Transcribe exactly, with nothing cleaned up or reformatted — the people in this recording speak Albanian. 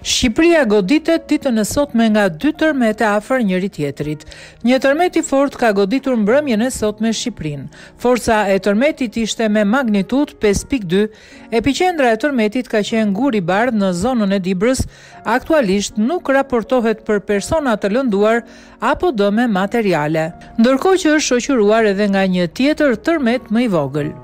Shqipëria goditet ditën e sotme nga dy tërmete afër njëri tjetrit. Një tërmet i fortë ka goditur mbrëmjen e sotme Shqipërinë. Forca e tërmetit ishte me magnitudë pesë pikë dy. Epiqendra e tërmetit ka qenë Gur i Bardh në zonën e Dibrës. Aktualisht nuk raportohet për persona të lënduar apo dëme materiale, ndërkohë që është shoqëruar edhe nga një tjetër tërmet më i vogël.